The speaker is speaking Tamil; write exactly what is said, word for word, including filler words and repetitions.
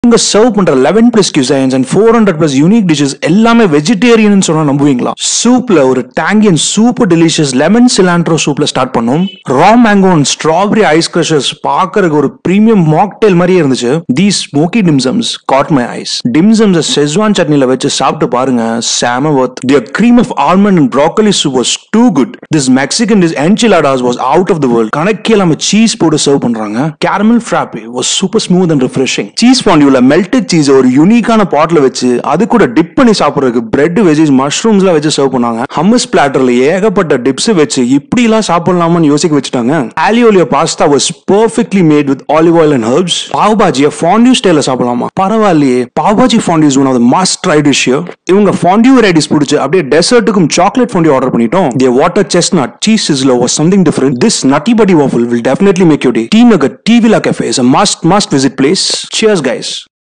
இங்க சர்வ் பண்ற eleven plus cuisines and four hundred plus unique dishes எல்லாமே வெஜிடேரியன் சொன்னா நம்புவீங்களா? சூப்ல ஒரு tangy and super delicious lemon cilantro சூப்ல ஸ்டார்ட் பண்ணோம். raw mango and strawberry ice crushers பாக்கறதுக்கு ஒரு பிரீமியம் மாக்டெயில் மாதிரியே இருந்துச்சு. These smoky dimsums caught my eyes. Dimsums Schezwan சட்னில வச்சு சாப்பிட்டு பாருங்க, செம worth. Their cream of almond and broccoli soup was too good. This Mexican dish enchiladas was out of the world. கணக்கே இல்லாம சீஸ் போட்டு சர்வ் பண்றாங்க. Caramel frappe was super smooth and refreshing. Cheese fondue melted cheese ஒரு யூனிக்கான பாட்ல வச்சு அது கூட டிப் பண்ணி சாப்பிடுறதுக்கு பிரெட் வெஜிஸ் மஷ்ரூம்ஸ்லாம் வச்சு சர்வ் பண்ணாங்க. ஹம்மஸ் பிளாட்டர்ல ஏகப்பட்ட டிப்ஸ் வச்சு இப்படி எல்லாம் சாப்பிடலாமான்னு யோசிக்க வச்சுட்டாங்க. Aglio E pasta was perfectly made with olive oil and herbs. Pav Bhaji fondue ஸ்டைல்ல சாப்பிடலாமா? பரவாயில்லையே. Pav Bhaji Fondue is one of the must try dish here. இவங்க fondue varieties பிடிச்சு அப்படியே டெசர்ட்டுக்கும் சாக்லேட் fondue ஆர்டர் பண்ணிட்டோம். Their water chestnut cheese sizzler was something different. This nutty buddy waffle will definitely make your day. T Nagar T Villa Cafe is a must must visit place. Cheers guys.